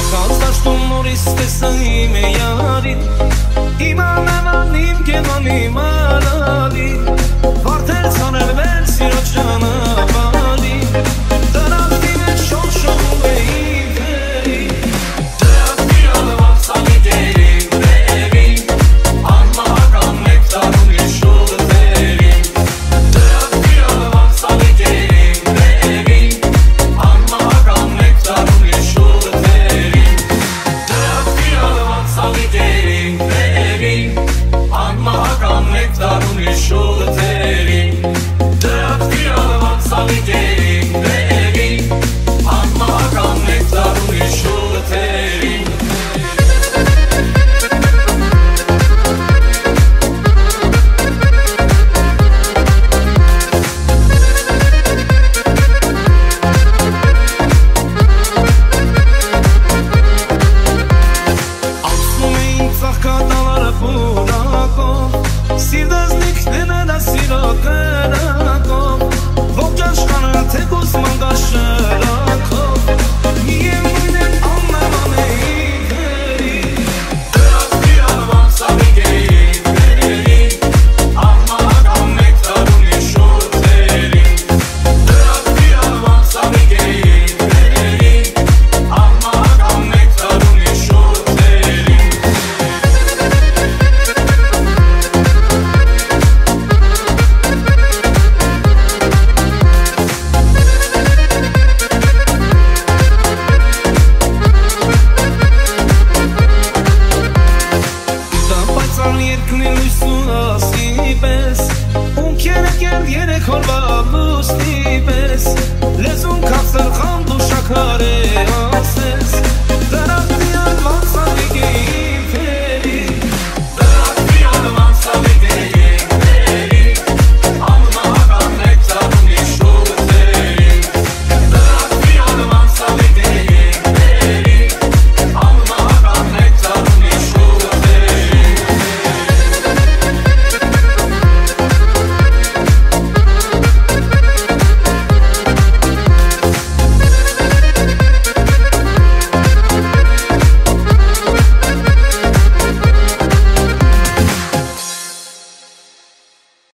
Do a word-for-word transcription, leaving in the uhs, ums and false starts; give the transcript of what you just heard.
Եկած դաշտում նորից տեսա իմ է յարին Իմանեմ անիմ կենանի մանալի Վարդեր ծանրվել սիրո ճանապարհի Դրանքի մեջ շողշողում է իմ թերի Դրանք միանված սալիդերին վերին Անմահական նեկտարում ես շողը թերին Դրանք միանված սալիդերին վերին Անմահական նեկտարում ես շողը թերին Դրանք միանված սալիդերին վերին Անմահական նեկտարում ես շողը թերին Դրանք միանված սալիդերին վերին Անմահական նեկտարում ես շողը թերին Անցնում էին ծաղկատալարը պունակով Սիրտազնիքներն է սիրո կրակով Ողջ աշխարհը թեկուզ մանգաշրակով Միևնույն է աննման է իքերի Դրանք միանված սալիդերին վերին Անմահական նեկտարում ես շողը թերին Դրանք միանված սալիդերին վերին Անմահական նեկտարում ես շողը թերին Դա պայծառ երկնի լույսու ասի պես Ունքերը կեր երեք օրվա լուսնի պես Լեզուն քաղցր խանդ ու շաքար է